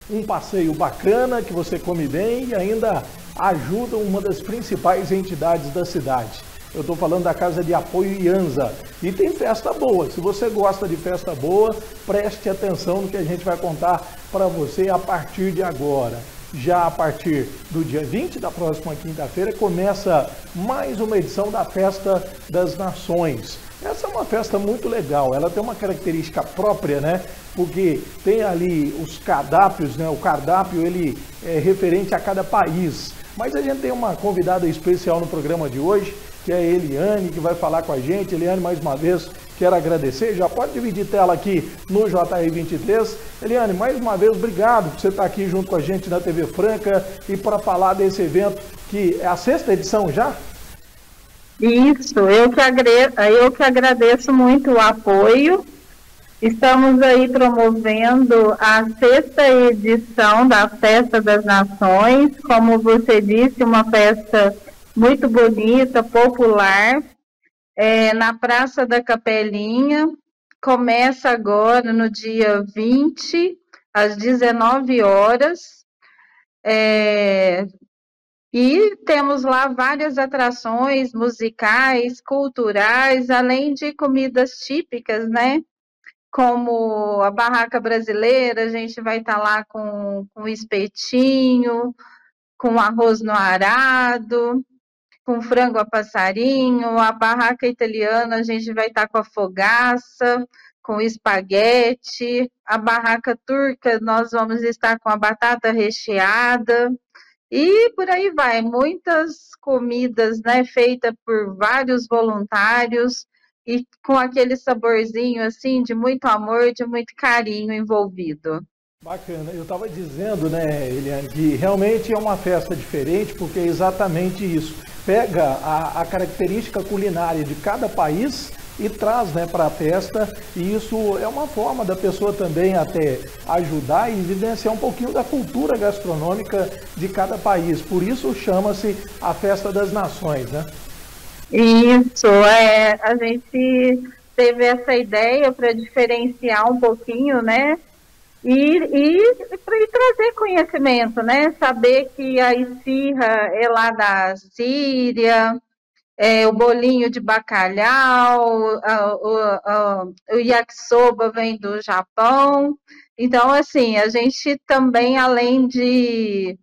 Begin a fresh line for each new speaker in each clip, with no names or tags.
Um passeio bacana, que você come bem e ainda ajuda uma das principais entidades da cidade. Eu estou falando da Casa de Apoio IANSA. E tem festa boa. Se você gosta de festa boa, preste atenção no que a gente vai contar para você a partir de agora. Já a partir do dia 20 da próxima quinta-feira começa mais uma edição da Festa das Nações. Essa é uma festa muito legal, ela tem uma característica própria, né? Porque tem ali os cardápios, né? O cardápio ele é referente a cada país. Mas a gente tem uma convidada especial no programa de hoje, que é a Eliane, que vai falar com a gente. Eliane, mais uma vez, quero agradecer. Já pode dividir tela aqui no JR23. Eliane, mais uma vez, obrigado por você estar aqui junto com a gente na TV Franca e para falar desse evento, que é a 6ª edição já?
Isso, eu que agradeço muito o apoio. Estamos aí promovendo a 6ª edição da Festa das Nações. Como você disse, uma festa muito bonita, popular, na Praça da Capelinha. Começa agora no dia 20, às 19 horas. E temos lá várias atrações musicais, culturais, além de comidas típicas, né? Como a barraca brasileira, a gente vai estar lá com espetinho, com arroz no arado, com frango a passarinho. A barraca italiana, a gente vai estar com a fogaça, com espaguete. A barraca turca, nós vamos estar com a batata recheada. E por aí vai, muitas comidas, né, feitas por vários voluntários e com aquele saborzinho, assim, de muito amor, de muito carinho envolvido.
Bacana. Eu estava dizendo, né, Eliane, que realmente é uma festa diferente, porque é exatamente isso. Pega a característica culinária de cada país e traz, né, para a festa, e isso é uma forma da pessoa também até ajudar e vivenciar um pouquinho da cultura gastronômica de cada país. Por isso chama-se a Festa das Nações, né?
Isso, a gente teve essa ideia para diferenciar um pouquinho, né? E trazer conhecimento, né? Saber que a esfirra é lá da Síria, o bolinho de bacalhau, o yakisoba vem do Japão. Então, assim, a gente também, além de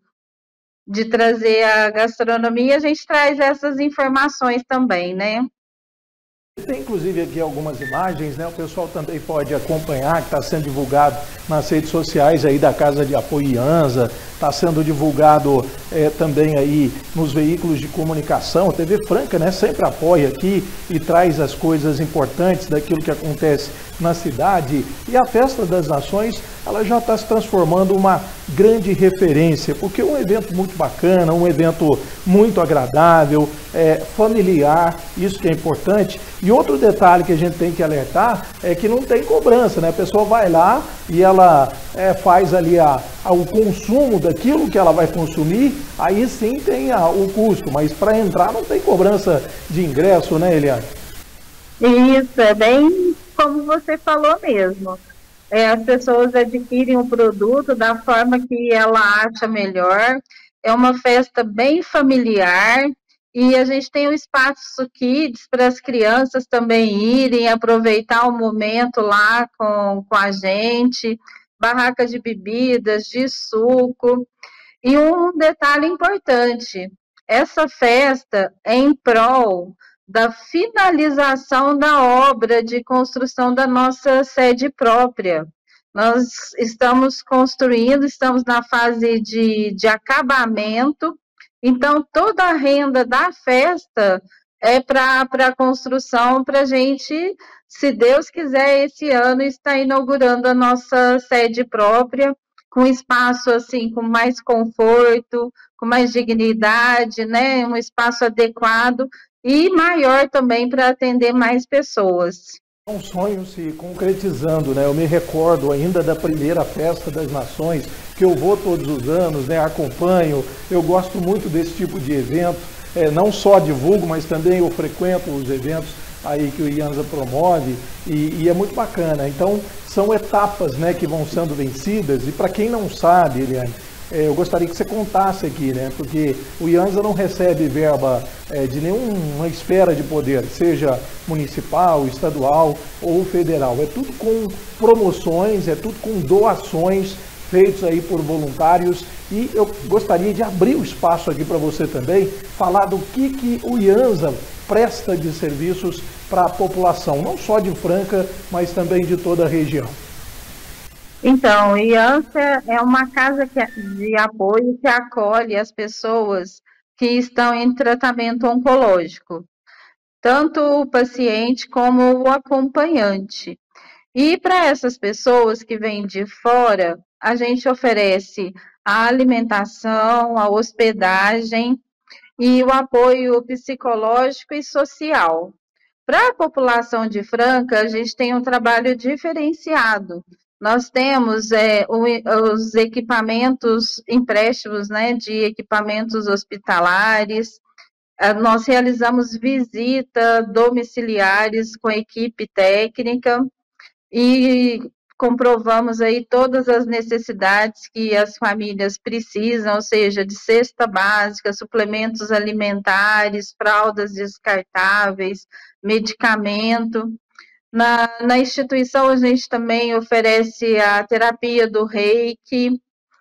trazer a gastronomia, a gente traz essas informações também, né?
Tem inclusive aqui algumas imagens, né? O pessoal também pode acompanhar, que está sendo divulgado nas redes sociais aí da Casa de Apoio IANSA, está sendo divulgado também aí nos veículos de comunicação. A TV Franca, né, sempre apoia aqui e traz as coisas importantes daquilo que acontece na cidade. E a Festa das Nações, ela já está se transformando uma grande referência, porque é um evento muito bacana, um evento muito agradável, familiar, isso que é importante. E outro detalhe que a gente tem que alertar é que não tem cobrança, né? A pessoa vai lá e ela faz ali o consumo daquilo que ela vai consumir, aí sim tem o custo, mas para entrar não tem cobrança de ingresso, né, Eliane?
Isso, é bem como você falou mesmo. As pessoas adquirem o produto da forma que ela acha melhor. É uma festa bem familiar e a gente tem o espaço kids para as crianças também irem aproveitar o momento lá com a gente, barraca de bebidas, de suco. E um detalhe importante, essa festa é em prol da finalização da obra de construção da nossa sede própria. Nós estamos construindo, estamos na fase de acabamento, então toda a renda da festa é para a construção, para a gente, se Deus quiser, esse ano estar inaugurando a nossa sede própria, com espaço assim, com mais conforto, com mais dignidade, né? Um espaço adequado e maior também para atender mais pessoas.
Um sonho se concretizando, né? Eu me recordo ainda da primeira Festa das Nações, que eu vou todos os anos, né? Acompanho, eu gosto muito desse tipo de evento, não só divulgo, mas também eu frequento os eventos aí que o IANSA promove e é muito bacana. Então, são etapas, né, que vão sendo vencidas e para quem não sabe, Eliane, eu gostaria que você contasse aqui, né, porque o IANSA não recebe verba de nenhuma esfera de poder, seja municipal, estadual ou federal. É tudo com promoções, é tudo com doações feitos aí por voluntários e eu gostaria de abrir o espaço aqui para você também falar do que o IANSA presta de serviços para a população, não só de Franca, mas também de toda a região.
Então, o IANSA é uma casa de apoio que acolhe as pessoas que estão em tratamento oncológico, tanto o paciente como o acompanhante. E para essas pessoas que vêm de fora, a gente oferece a alimentação, a hospedagem e o apoio psicológico e social. Para a população de Franca, a gente tem um trabalho diferenciado. Nós temos os equipamentos, empréstimos, né, de equipamentos hospitalares, nós realizamos visita domiciliares com equipe técnica e comprovamos aí todas as necessidades que as famílias precisam, ou seja, de cesta básica, suplementos alimentares, fraldas descartáveis, medicamento. Na instituição, a gente também oferece a terapia do Reiki.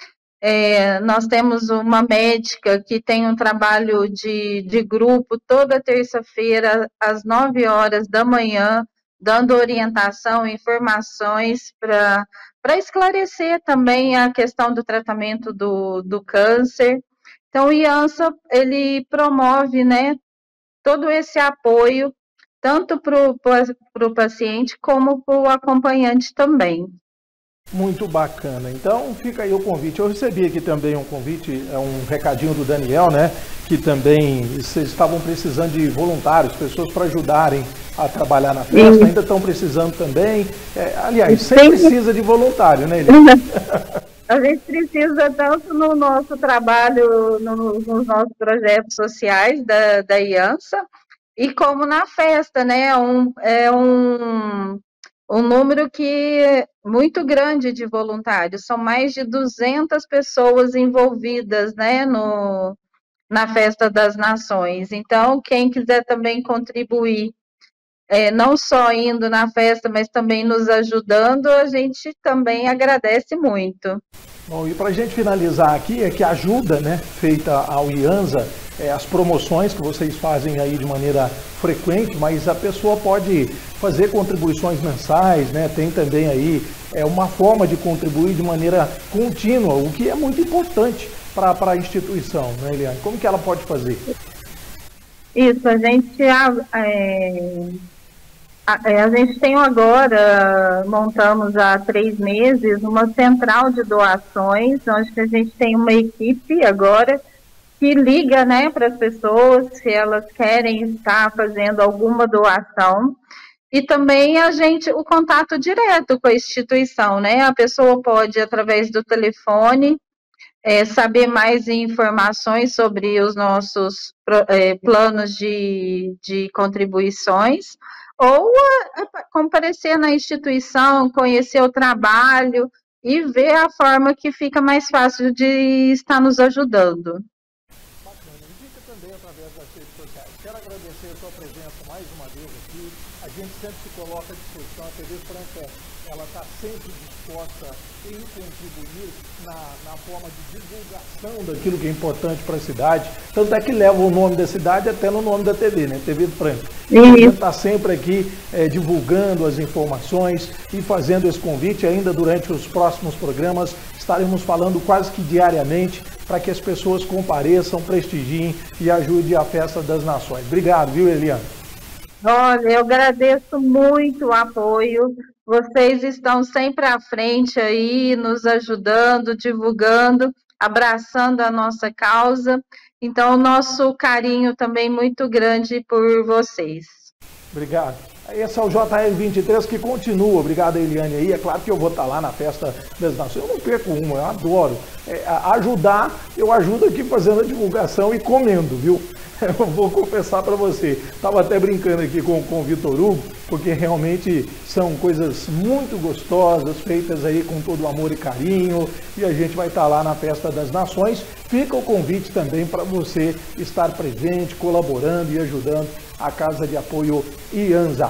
Nós temos uma médica que tem um trabalho de grupo toda terça-feira, às 9 horas da manhã, dando orientação, informações para esclarecer também a questão do tratamento do câncer. Então, o IANSA, ele promove, né, todo esse apoio, tanto para o paciente como para o acompanhante também.
Muito bacana. Então fica aí o convite. Eu recebi aqui também um convite, um recadinho do Daniel, né? Que também vocês estavam precisando de voluntários, pessoas para ajudarem a trabalhar na festa. Ainda estão precisando também. Aliás, sempre precisa de voluntário, né, Eliane?
A gente precisa tanto no nosso trabalho, nos nossos projetos sociais da IANSA, e como na festa, né? É um número muito grande de voluntários, são mais de 200 pessoas envolvidas, né, na Festa das Nações. Então, quem quiser também contribuir, não só indo na festa, mas também nos ajudando, a gente também agradece muito.
Bom, e para a gente finalizar aqui, é que a ajuda, né, feita ao IANSA, as promoções que vocês fazem aí de maneira frequente, mas a pessoa pode fazer contribuições mensais, né? Tem também aí uma forma de contribuir de maneira contínua, o que é muito importante para a instituição, né, Eliane? Como que ela pode fazer?
Isso, a gente tem agora, montamos há 3 meses, uma central de doações, onde a gente tem uma equipe agora que liga, né, para as pessoas se elas querem estar fazendo alguma doação. E também o contato direto com a instituição, né? A pessoa pode, através do telefone, saber mais informações sobre os nossos planos de contribuições, ou comparecer na instituição, conhecer o trabalho e ver a forma que fica mais fácil de estar nos ajudando.
Indica também através das redes sociais. Quero agradecer a sua presença mais uma vez aqui. A gente sempre se coloca à disposição. A TV Franca, ela está sempre disposta em contribuir na forma de divulgação daquilo que é importante para a cidade. Tanto é que leva o nome da cidade até no nome da TV, né? TV Franca. A gente está sempre aqui divulgando as informações e fazendo esse convite. Ainda durante os próximos programas estaremos falando quase que diariamente para que as pessoas compareçam, prestigiem e ajudem a Festa das Nações. Obrigado, viu, Eliane?
Olha, eu agradeço muito o apoio. Vocês estão sempre à frente aí, nos ajudando, divulgando, abraçando a nossa causa. Então, o nosso carinho também muito grande por vocês.
Obrigado. Esse é o JR23 que continua. Obrigado, Eliane. Aí é claro que eu vou estar lá na Festa das Nações. Eu não perco uma, eu adoro. Ajudar, eu ajudo aqui fazendo a divulgação e comendo, viu? Eu vou confessar para você, estava até brincando aqui com o Vitor Hugo, porque realmente são coisas muito gostosas, feitas aí com todo amor e carinho, e a gente vai estar lá na Festa das Nações. Fica o convite também para você estar presente, colaborando e ajudando a Casa de Apoio IANSA.